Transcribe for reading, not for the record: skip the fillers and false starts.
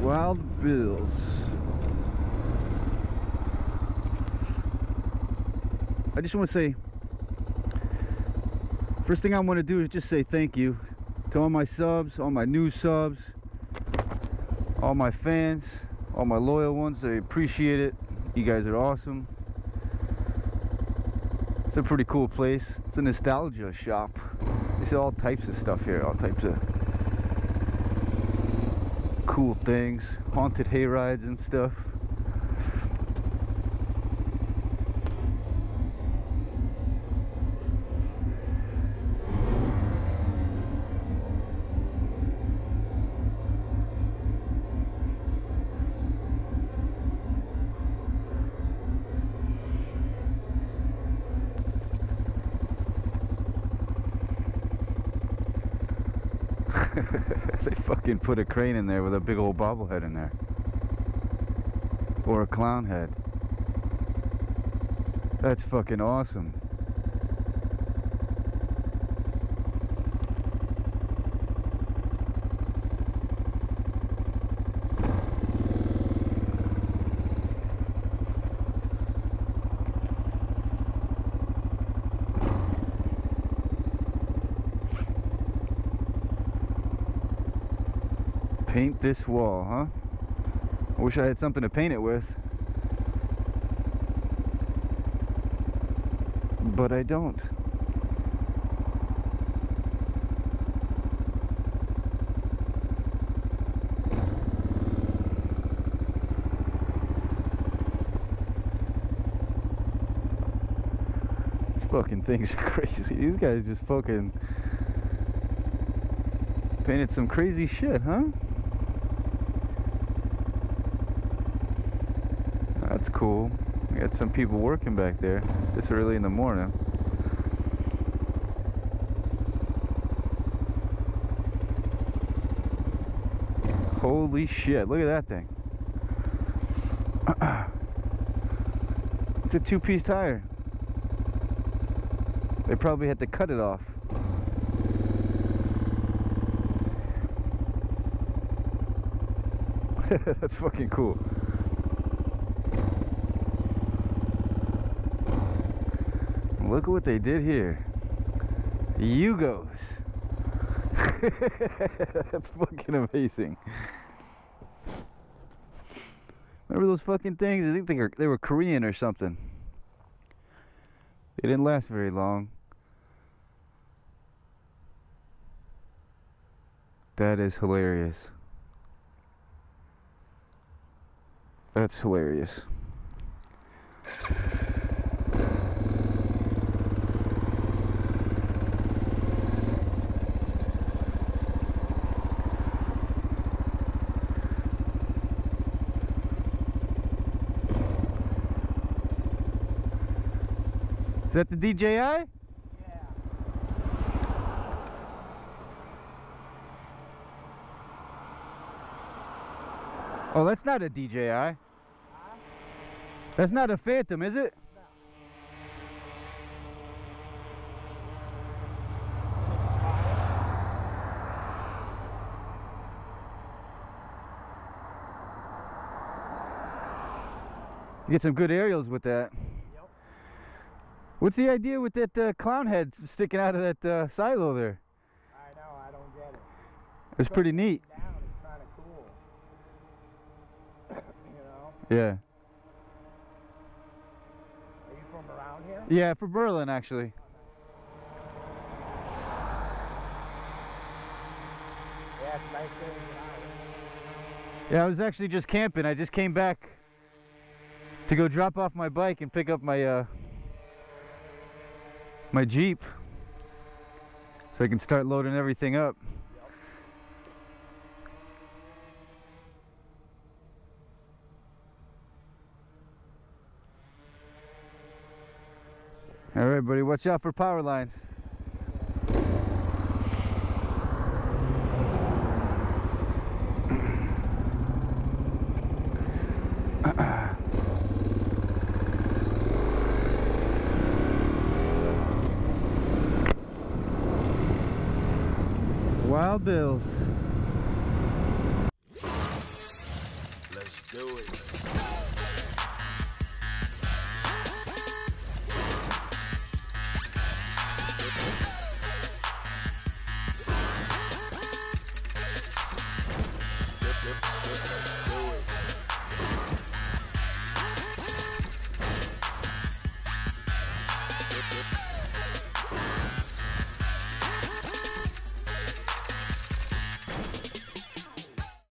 Wild Bills. I just want to say, first thing I want to do is just say thank you to all my subs, all my new subs, all my fans, all my loyal ones. I appreciate it. You guys are awesome. It's a pretty cool place. It's a nostalgia shop. They sell all types of stuff here, all types of cool things, haunted hay rides and stuff. They fucking put a crane in there with a big old bobblehead in there. Or a clown head. That's fucking awesome. Paint this wall, huh? I wish I had something to paint it with. But I don't. These fucking things are crazy. These guys just fucking painted some crazy shit, huh? That's cool. We got some people working back there this early in the morning. Holy shit, look at that thing. It's a two-piece tire. They probably had to cut it off. That's fucking cool. Look at what they did here. Yugos. That's fucking amazing. Remember those fucking things? I think they were Korean or something. They didn't last very long. That is hilarious. That's hilarious. Is that the DJI? Yeah. Oh, that's not a DJI. Huh? That's not a Phantom, is it? No. You get some good aerials with that. Yep. What's the idea with that clown head sticking out of that silo there? I know, I don't get it. It's pretty neat. Down is kind of cool. You know? Yeah. Are you from around here? Yeah, for Berlin, actually. Yeah, it's nice there to get out. Yeah, I was actually just camping. I just came back to go drop off my bike and pick up my my Jeep so I can start loading everything up. All right, buddy, watch out for power lines. Wild Bills. do it.